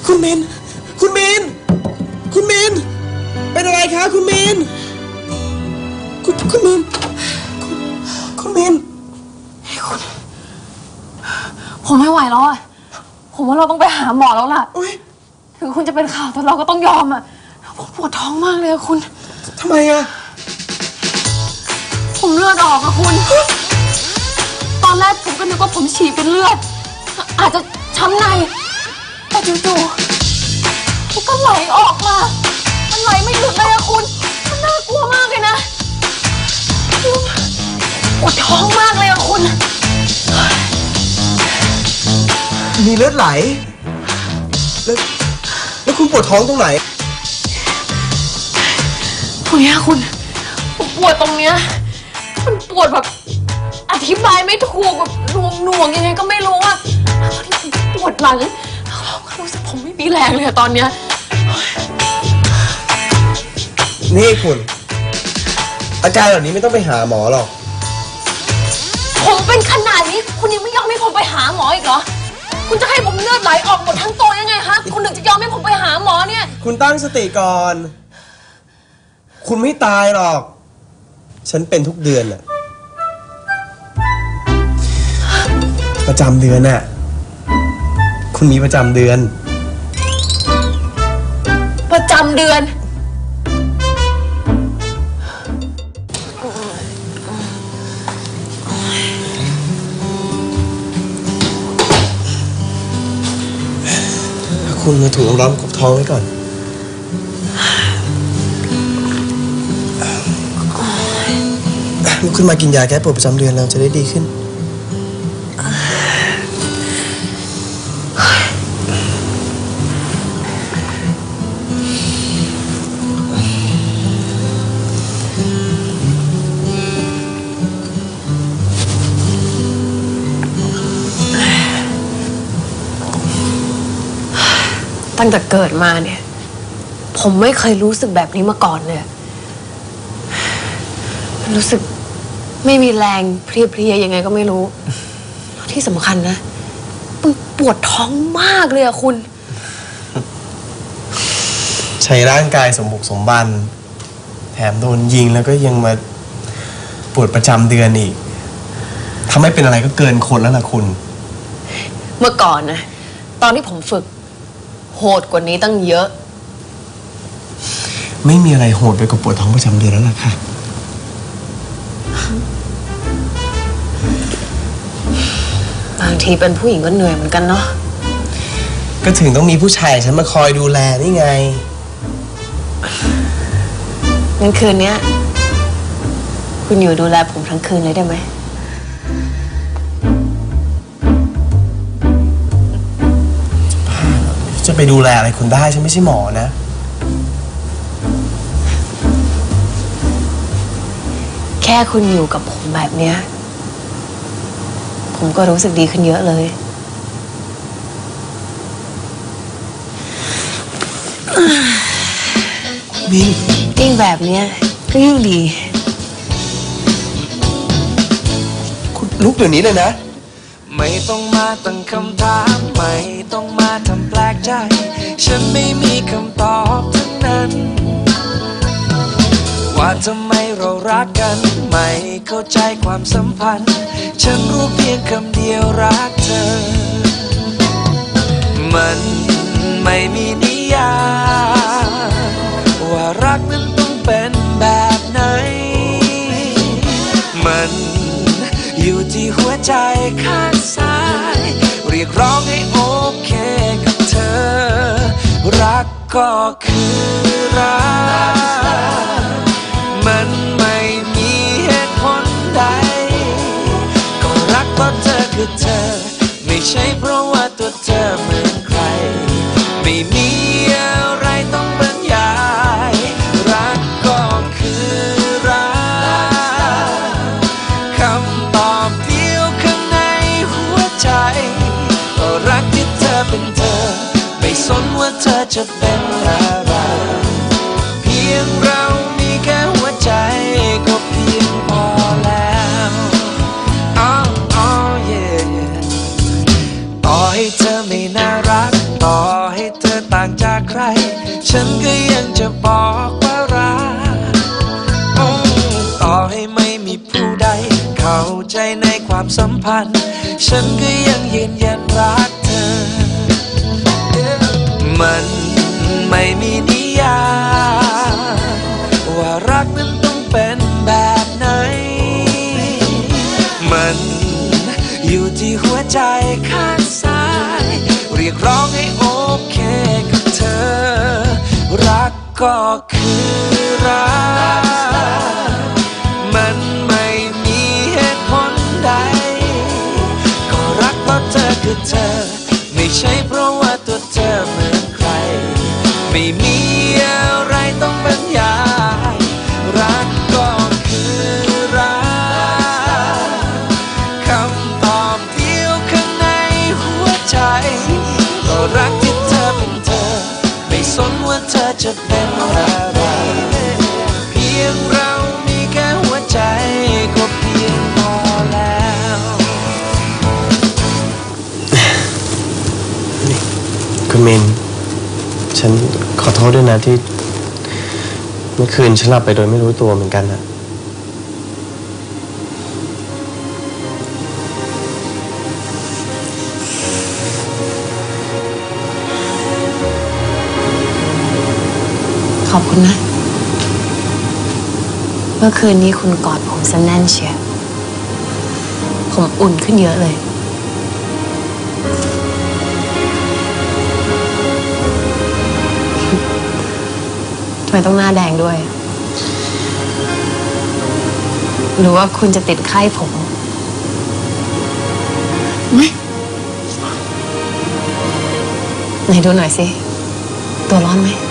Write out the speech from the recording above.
คุณมินคุณมินคุณมินเป็นอะไรคะคุณมินคุณมินคุณมินคุณผมไม่ไหวแล้วอะผมว่าเราต้องไปหาหมอแล้วล่ะถึงคุณจะเป็นข่าวแต่เราก็ต้องยอมอะผมปวดท้องมากเลยอะคุณทำไมอะผมเลือดออกอะคุณตอนแรกผมก็นึกว่าผมฉี่เป็นเลือดอาจจะช้ำในแต่จู่ๆมันก็ไหลออกมามันไหลไม่หยุดเลยอะคุณมันน่ากลัวมากเลยนะปวดท้องมากเลยอะคุณมีเลือดไหลแล้วคุณปวดท้องตรงไหนตรงนี้คุณผมปวดตรงเนี้ยมันปวดแบบอธิบายไม่ถูกแบบหน่วงยังไงก็ไม่รู้อะแล้วตอนนี้ผมปวดหลังรู้สึกผมไม่มีแรงเลยตอนเนี้ยนี่คุณอาการแบบนี้ไม่ต้องไปหาหมอหรอกผมเป็นขนาดนี้คุณยังไม่ยอมให้ผมไปหาหมออีกเหรอคุณจะให้ผมเลือดไหลออกหมดทั้งตัวยังไงคะคุณถึงจะยอมให้ผมไปหาหมอเนี่ยคุณตั้งสติก่อนคุณไม่ตายหรอกฉันเป็นทุกเดือนน่ะประจำเดือนน่ะคุณมีประจำเดือนคุณมาถูกร้อนกบท้องไว้ก่อนลุกขึ้นมากินยาแก้ปวดประจำเดือนเราจะได้ดีขึ้นตั้งแต่เกิดมาเนี่ยผมไม่เคยรู้สึกแบบนี้มาก่อนเลยรู้สึกไม่มีแรงเพลียยังไงก็ไม่รู้ที่สำคัญนะมันปวดท้องมากเลยอะคุณใช้ร่างกายสมบุกสมบันแถมโดนยิงแล้วก็ยังมาปวดประจำเดือนอีกถ้าไม่เป็นอะไรก็เกินคนแล้วล่ะคุณเมื่อก่อนนะตอนที่ผมฝึกโหดกว่านี้ตั้งเยอะไม่มีอะไรโหดไปกว่าปวดท้องประจำเดือนแล้วล่ะค่ะบางทีเป็นผู้หญิงก็เหนื่อยเหมือนกันเนาะก็ถึงต้องมีผู้ชายฉันมาคอยดูแลนี่ไงงั้นคืนนี้คุณอยู่ดูแลผมทั้งคืนเลยได้ไหมจะไปดูแลอะไรคุณได้ฉันไม่ใช่หมอนะแค่คุณอยู่กับผมแบบเนี้ยผมก็รู้สึกดีขึ้นเยอะเลยมินยิ่งแบบเนี้ยก็ยิ่งดีคุณลุกเดี๋ยวนี้เลยนะไม่ต้องมาตั้งคำถามไม่ต้องมาทำแปลกใจฉันไม่มีคำตอบทั้งนั้นว่าทำไมเรารักกันไม่เข้าใจความสัมพันธ์ฉันรู้เพียงคำเดียวรักเธอมันไม่มีนิยามว่ารักนั้นต้องเป็นแบบไหนมันอยู่ที่หัวใจข้างซ้ายเรียกร้องให้โอเคกับเธอรักก็คือรักมันไม่มีเหตุผลใดก็รักเพราะเธอคือเธอไม่ใช่เพราะว่าตัวเธอเหมือนใครไม่มีอะไรต้องบรรยายรักก็คือรักคำตอบเดียวข้างในหัวใจก็รักที่เธอเป็นเธอไม่สนว่าเธอจะเป็นอะไรเพียงเรามีแค่หัวใจก็เพียงพอแล้วต่อให้เธอไม่น่ารักต่อให้เธอฉันก็ยังจะบอกว่ารักต่อให้ไม่มีผู้ใดเข้าใจในความสัมพันธ์ฉันก็ยังยืนยันรักเธอมันไม่มีนิยามว่ารักนั้นต้องเป็นแบบไหนมันอยู่ที่หัวใจข้างซ้ายเรียกร้องให้โอเคกับเธอรักก็คือรักมันไม่มีเหตุผลใดก็รักเพราะเธอคือเธอไม่ใช่เพราะว่าตัวเธอเหมือนใครไม่มีอะไรต้องบรรยายรักก็คือรักคำตอบเดียวข้างในหัวใจก็รักที่เธอเป็นเธอไม่สนว่าเธอจะเป็นอะไรเพียงเรามีแค่หัวใจก็เพียงพอแล้วคุณมินฉันขอโทษด้วยนะที่เมื่อคืนฉันหลับไปโดยไม่รู้ตัวเหมือนกันนะขอบคุณนะ เมื่อคืนนี้คุณกอดผมซะแน่นเชียวผมอุ่นขึ้นเยอะเลยทำไมต้องหน้าแดงด้วยหรือว่าคุณจะติดไข้ผมไหนดูหน่อยสิ ตัวร้อนไหม